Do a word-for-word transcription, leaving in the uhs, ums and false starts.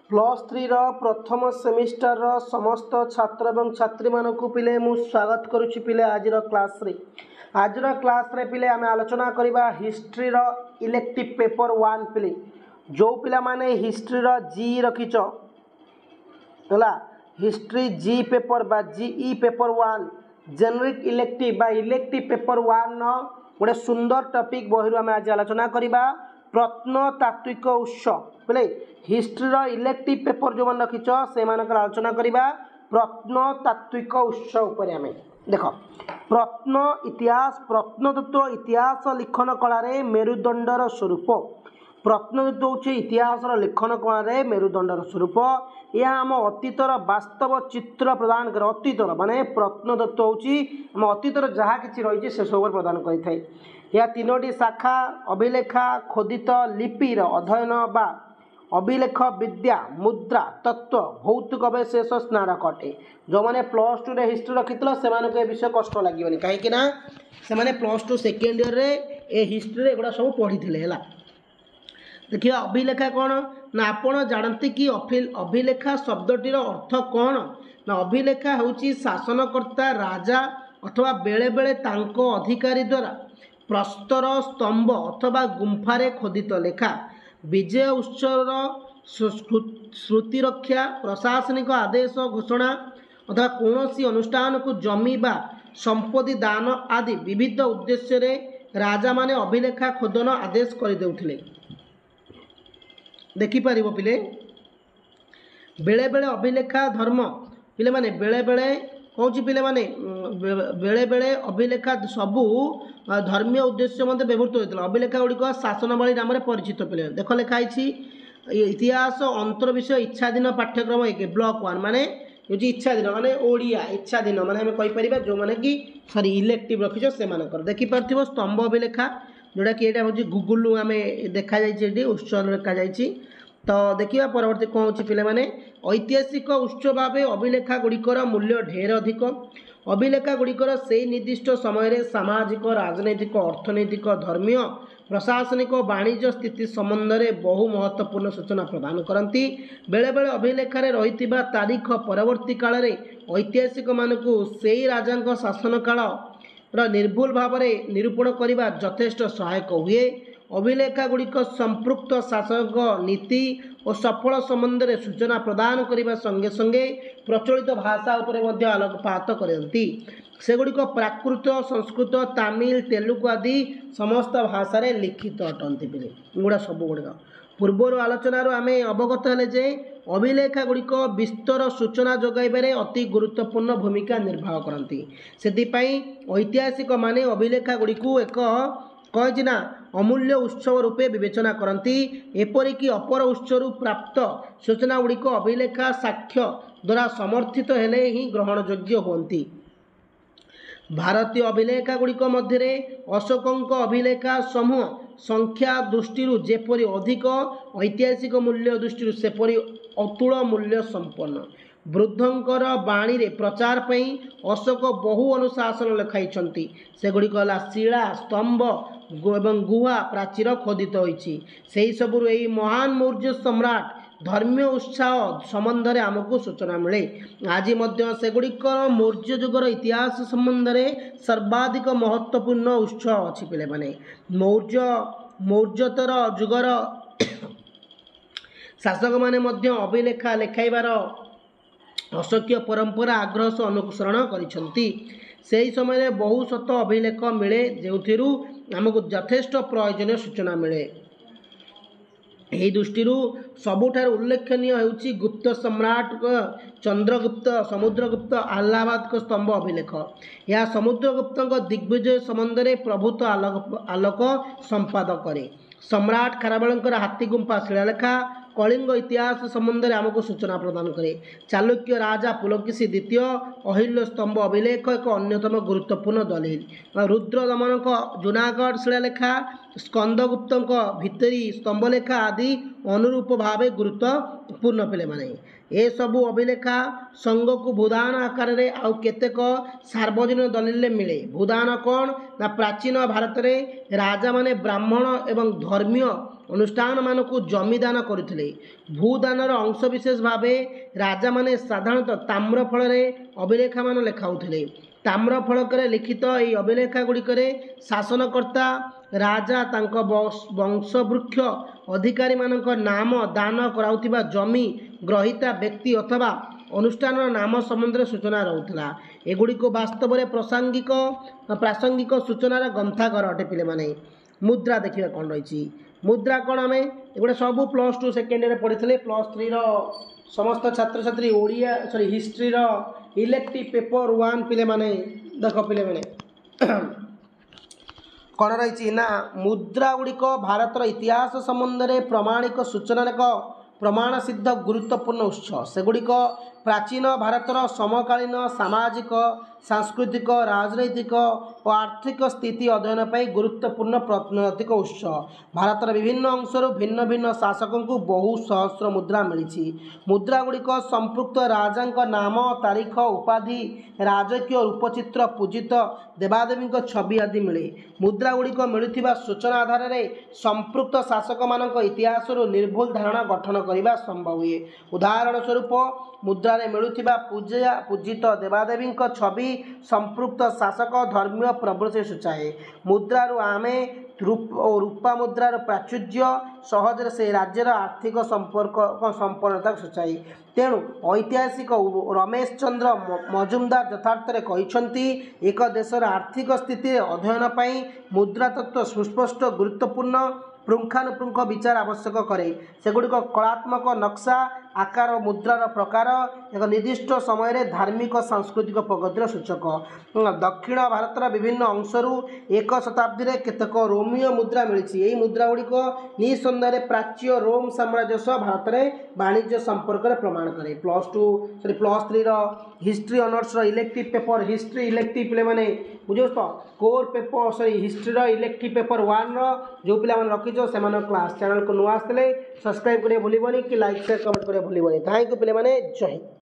Plus three row प्रथम semester रो समस्त छात्र एवं छात्री मानक पिले मु स्वागत करुच्ची पिले आज क्लास रे आज क्लास रे पिले आम आलोचना करवा हिस्ट्री रो इलेक्टिव पेपर वन पिले जो पिला माने हिस्ट्री रो जी रखिच है हिस्ट्री जी पेपर बा GE paper one generic elective बा इलेक्टिव पेपर वन गोटे सुंदर टॉपिक बही आम आज आलोचना करवा प्रत्नतात्विक उत्स बोले हिस्ट्री रो इलेक्टिव पेपर जो मन रखिच से आलोचना करवा प्रत्नतात्विक उत्स उपर आम देख प्रत्न इतिहास प्रत्नतत्व इतिहास लिखन कला मेरुदंडर स्वरूप प्रत्नतत्व हूँ इतिहास लिखन कला मेरुदंडर स्वरूप यह आम अतीतर वास्तव चित्र प्रदान करे अतीतर माने प्रत्नतत्व हूँ आम अतीतर जहाँ कि रही से सब प्रदान करें यह तीनोटी शाखा अभिलेखा खोदित लिपिर अध्ययन बा अभिलेख विद्या मुद्रा तत्व भौतिक अवशेष स्नारक अटे जो मैंने प्लस टू हिस्ट्री रखी से विषय कष्ट लगे कहीं से प्लस टू सेकेंड इयर रे हिस्ट्री एगुड़ा सब पढ़ी है देखिए अभिलेखा कौन ना आपण जानते कि अभिलेखा शब्दटीर अर्थ कौन ना अभिलेखा हूँ शासनकर्ता राजा अथवा बेले बेले तांको अधिकारी द्वारा प्रस्तर स्तंभ अथवा गुंफारे खोदित लेखा विजय उत्सव स्मृति रक्षा प्रशासनिक आदेश घोषणा अथवा कौन अनुष्ठान को जमी बा संपत्ति दान आदि विविध उद्देश्य रे राजा माने अभिलेखा खोदन आदेश करदे देखिपर पिले बेले बेले अभिलेखा धर्म पिले माने बेले बेले कौन पिले माने बेले बेले अभिलेखा सबू धर्मीय उद्देश्य मध्य व्यवहृत होता अभिलेखा गुड़िक शासनावली नाम परिचित पिले देख लिखाई इतिहास अंतर विषय इच्छाधीन पाठ्यक्रम एक ब्लॉक वन माने इच्छाधीन माने ओडिया इच्छाधीन माने आम कहीपर जो मैंने कि सॉरी इलेक्टिव रखीच से देखिपार स्तंभ अभिलेखा जोटा कि यहाँ हूँ गूगल आम देखा उत्सव देखा तो देखिए परवर्ती कौन हो पे मैंने ऐतिहासिक उत्स भाव अभिलेखा गुड़िकर मूल्य ढेर अधिक अभिलेखा गुड़िकर से निर्दिष्ट समय सामाजिक राजनैतिक अर्थनैतिक धर्मीय प्रशासनिक वाणिज्य स्थिति संबंध में बहु महत्वपूर्ण सूचना प्रदान करती बेले बेले अभिलेखारे रही तारीख परवर्ती काल में ऐतिहासिक मानक से राजा शासन काल निर्भुल भाव में निरूपण करने यथेष्ट सहायक हुए अभिलेखा गुड़िक संपृक्त शासक नीति और सफल संबंध में सूचना प्रदान करने संगे संगे प्रचलित भाषा उपर आलोकपात करती सेगुड़िक प्राकृत संस्कृत तमिल तेलुगु आदि समस्त भाषा रे लिखित अटंती पिले गुड़ा सब गुड़िक पूर्वर आलोचनार आम अवगत हेले जे अभिलेखा गुड़िक विस्तर सूचना जोगाइबारे अति गुरुत्वपूर्ण भूमिका निर्वाह करती से ऐतिहासिक माने अभिलेखा गुड़िक एक कहे ना अमूल्य उत्सव रूपे विवेचना करती एपरिक अपर उत्सव प्राप्त सूचना गुड़िक अभिलेखा साक्ष्य द्वारा समर्थित हेले ही ग्रहणयोग्य होती भारतीय अभिलेखा गुड़िक मध्य अशोक अभिलेखा समूह संख्या दृष्टि जेपरी अधिक ऐतिहासिक मूल्य दृष्टि सेपरी अतुल मूल्य संपन्न वृद्धंकर बाणी रे प्रचार पई अशोक बहु अनुशासन लिखाई सेगुड़िक शिला स्तंभ एवं गुहा प्राचीर खोदित होइछि सेही सबुरु एही महान मौर्य सम्राट धर्मीय उत्साह संबंध में आमको सूचना मिले आज मध्य सेगुड़िक मौर्य जुगर इतिहास संबंध में सर्वाधिक महत्वपूर्ण उत्सव अच्छी पिले माने मौर्य मौर्यतर जुगर शासक माने मध्य अभिलेखा लेखाइबार अशक्य परंपरा आग्रह सह अनुसरण करिसंती सेही समय बहु शत अभिलेख मिले जो आमको यथेष्ट प्रयोजन सूचना मिले यही दृष्टि सबुठार उल्लेखनीय होउछि गुप्त सम्राट चंद्रगुप्त समुद्रगुप्त अलाहाबाद स्तंभ अभिलेख यह समुद्रगुप्त दिग्विजय संबंध में प्रभुत्व आलोक आलोक संपादक करे सम्राट खारवेलंकर हाथीगुंफा शिलालेखा कलिंग इतिहास संबंध में आमको सूचना प्रदान करे चालुक्य राजा पुलकेशी द्वितीय अहिल्य स्तंभ अभिलेख एक अन्यतम गुरुत्वपूर्ण दलिल रुद्र दमन जूनागढ़ शिलालेखा स्कंदगुप्त भितरी स्तंभलेखा आदि अनुरूप भाव गुरुत्वपूर्ण पिले माने ए सबु अभिलेखा संघ को भूदान आकार रे आउ केतेक सार्वजनिक दलिल मिले भूदान कौन ना प्राचीन भारत रे राजा माने ब्राह्मण एवं धर्मीय ଅନୁଷ୍ଠାନ ମାନଙ୍କୁ ଜମିଦାନ କରୁଥିଲେ। ଭୂଦାନର ଅଂଶବିଶେଷ ଭାବେ ରାଜାମାନେ ସାଧାରଣତଃ ତାମ୍ର ଫଳରେ ଅଭିଲେଖାମାନ ଲେଖାଉଥିଲେ। ତାମ୍ର ଫଳକରେ ଲିଖିତ ଏହି ଅଭିଲେଖା ଗୁଡ଼ିକରେ ଶାସନକର୍ତ୍ତା ରାଜା ତାଙ୍କ ବଂଶବୃକ୍ଷ ଅଧିକାରୀମାନଙ୍କ ନାମ ଦାନ କରାଉଥିବା ଜମି ଗ୍ରହୀତା ବ୍ୟକ୍ତି ଅଥବା ଅନୁଷ୍ଠାନର ନାମ ସମ୍ବନ୍ଧରେ ସୂଚନା ରହୁଥିଲା। ଏଗୁଡ଼ିକୁ ବାସ୍ତବରେ ପ୍ରାସଙ୍ଗିକ ପ୍ରାସଙ୍ଗିକ ସୂଚନାର ଗ୍ରନ୍ଥାଗାର ଅଟେ। ପିଲାମାନେ ମୁଦ୍ରା ଦେଖିବା କ'ଣ ରହିଛି। ମୁଦ୍ରା କ'ଣ ଆମେ ଏଗୁଡ଼ା ସବୁ ପ୍ଲସ୍ ଟୁ ସେକେଣ୍ଡ ଇୟର୍ରେ ପଢ଼ିଥିଲେ। ପ୍ଲସ୍ ଥ୍ରୀର ସମସ୍ତ ଛାତ୍ରଛାତ୍ରୀ ଓଡ଼ିଆ ସରି ହିଷ୍ଟ୍ରିର ଇଲେକ୍ଟିଭ୍ ପେପର୍ ୱାନ୍ ପିଲାମାନେ ଦେଖ ପିଲାମାନେ କ'ଣ ରହିଛି ନା ମୁଦ୍ରା ଗୁଡ଼ିକ ଭାରତର ଇତିହାସ ସମ୍ବନ୍ଧରେ ପ୍ରମାଣିକ ସୂଚନାର ଏକ ପ୍ରମାଣ ସିଦ୍ଧ ଗୁରୁତ୍ୱପୂର୍ଣ୍ଣ ଉତ୍ସ। ସେଗୁଡ଼ିକ ପ୍ରାଚୀନ ଭାରତର ସମକାଳୀନ ସାମାଜିକ ସାଂସ୍କୃତିକ ରାଜନୈତିକ ଓ ଆର୍ଥିକ ସ୍ଥିତି ଅଧ୍ୟୟନ ପାଇଁ ଗୁରୁତ୍ୱପୂର୍ଣ୍ଣ ପ୍ରତ୍ନତାତ୍ତ୍ୱିକ ଉତ୍ସ। ଭାରତର ବିଭିନ୍ନ ଅଂଶରୁ ଭିନ୍ନ ଭିନ୍ନ ଶାସକଙ୍କୁ ବହୁ ସହସ୍ର ମୁଦ୍ରା ମିଳିଛି। ମୁଦ୍ରା ଗୁଡ଼ିକ ସମ୍ପୃକ୍ତ ରାଜାଙ୍କ ନାମ ତାରିଖ ଉପାଧି ରାଜକୀୟ ରୂପଚିତ୍ର ପୂଜିତ ଦେବାଦେବୀଙ୍କ ଛବି ଆଦି ମିଳେ। ମୁଦ୍ରା ଗୁଡ଼ିକ ମିଳୁଥିବା ସୂଚନା ଆଧାରରେ ସମ୍ପୃକ୍ତ ଶାସକମାନଙ୍କ ଇତିହାସରୁ ନିର୍ଭୁଲ ଧାରଣା ଗଠନ କରିବା ସମ୍ଭବ ହୁଏ। ଉଦାହରଣ ସ୍ୱରୂପ ମୁଦ୍ରାରେ ମିଳୁଥିବା ପୂଜା ପୂଜିତ ଦେବାଦେବୀଙ୍କ ଛବି ସମ୍ପୃକ୍ତ ଶାସକ ଧର୍ମୀୟ ପ୍ରବୃତ୍ତି ସୂଚାଏ। ମୁଦ୍ରାରୁ ଆମେ ଓ ରୂପା ମୁଦ୍ରାର ପ୍ରାଚୁର୍ଯ୍ୟ ସହଜରେ ସେ ରାଜ୍ୟର ଆର୍ଥିକ ସମ୍ପର୍କ ସମ୍ପନ୍ନତା ସୂଚାଏ। ତେଣୁ ଐତିହାସିକ ରମେଶ ଚନ୍ଦ୍ର ମଜୁମଦାର ଯଥାର୍ଥରେ କହିଛନ୍ତି ଏକ ଦେଶର ଆର୍ଥିକ ସ୍ଥିତିରେ ଅଧ୍ୟୟନ ପାଇଁ ମୁଦ୍ରା ତତ୍ତ୍ୱ ସୁସ୍ପଷ୍ଟ ଗୁରୁତ୍ୱପୂର୍ଣ୍ଣ ପୁଙ୍ଖାନୁପୁଙ୍ଖ ବିଚାର ଆବଶ୍ୟକ କରେ। ସେଗୁଡ଼ିକ କଳାତ୍ମକ ନକ୍ସା ଆକାର ମୁଦ୍ରାର ପ୍ରକାର ଏକ ନିର୍ଦ୍ଦିଷ୍ଟ ସମୟରେ ଧାର୍ମିକ ସାଂସ୍କୃତିକ ପ୍ରଗତିର ସୂଚକ। ଦକ୍ଷିଣ ଭାରତର ବିଭିନ୍ନ ଅଂଶରୁ ଏକ ଶତାବ୍ଦୀରେ କେତେକ ରୋମୀୟ ମୁଦ୍ରା ମିଳିଛି। ଏହି ମୁଦ୍ରା ଗୁଡ଼ିକ ନିଃସନ୍ଦେହରେ ପ୍ରାଚ୍ୟ ରୋମ ସାମ୍ରାଜ୍ୟ ସହ ଭାରତରେ ବାଣିଜ୍ୟ ସମ୍ପର୍କରେ ପ୍ରମାଣ କରେ। ପ୍ଲସ୍ ଟୁ ସରି ପ୍ଲସ୍ ଥ୍ରୀର ହିଷ୍ଟ୍ରି ଅନର୍ସର ଇଲେକ୍ଟିଭ୍ ପେପର୍ ହିଷ୍ଟ୍ରି ଇଲେକ୍ଟିଭ୍ ପିଲାମାନେ ବୁଝୁଛ ତ କୋର୍ ପେପର୍ ସରି ହିଷ୍ଟ୍ରିର ଇଲେକ୍ଟିଭ୍ ପେପର୍ ୱାନ୍ର ଯେଉଁ ପିଲାମାନେ ରଖିଛ ସେମାନଙ୍କ କ୍ଲାସ୍ ଚ୍ୟାନେଲକୁ ନୂଆ ଆସିଥିଲେ ସବସ୍କ୍ରାଇବ୍ କରିବା ଭୁଲିବନି କି ଲାଇକ୍ ସେୟାର କମେଣ୍ଟ କରିବା ଭୁଲିବନି। ଥ୍ୟାଙ୍କ ୟୁ ପିଲାମାନେ ଜୟ ହିନ୍ଦ।